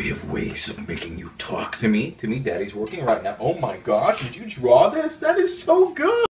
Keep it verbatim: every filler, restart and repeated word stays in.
we have ways of making you talk to me. To me, Daddy's working right now. Oh my gosh, did you draw this? That is so good.